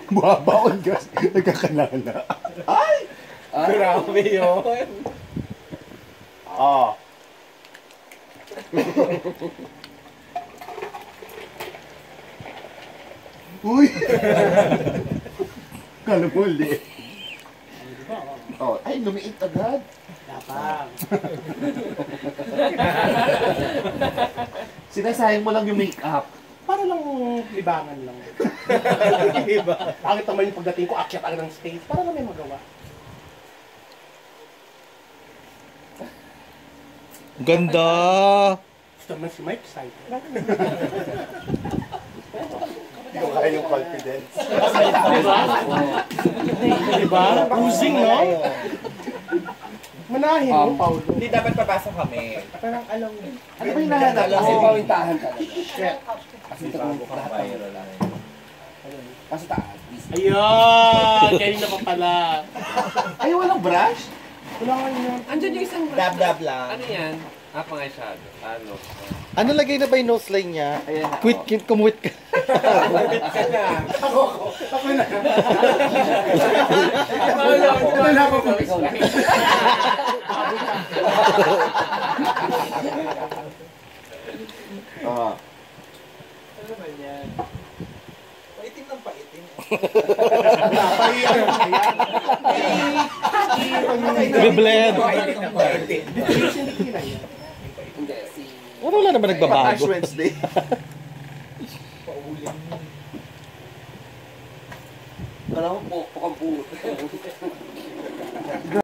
Buhabaon gas. Nagkakalala. Ay! Grabe yun. Oh. Uy! Kala mo ulit. Oh, ay, lumiit agad. Dapat. Sinasayang mo lang yung make-up. Para lang libangan lang. Diba? Pangit naman yung pagdating ko, akyat ang ng stage. Para lang may magawa. Ganda! Gusto naman si Mike side. Hindi ko kaya yung confidence. Diba? Diba? Losing, no? Manahin mo, Paulo. Hindi dapat papasok kami. Parang alam mo. Ano ba yung nahanap? Kasi pawintahan talaga. Kasi ito kung lahat ng... Kasi taas. Ayun! Kanina pa pala. Ay, walang brush? Wala nga yun. Andyan yung isang Dab-dab lang. Ano yan? Pang eyeshadow. Ano? Ano lagay na ba yung nose line niya? Ayan. Quit, kumwit ka. Ako na. Ito na ako. Oo. Ano naman yan? Paitim ng paitim. Biblend. Paitim ng paitim. Hindi, si... Ano wala naman Ash nagbabago? Wednesday. Alam mo, pukang puto.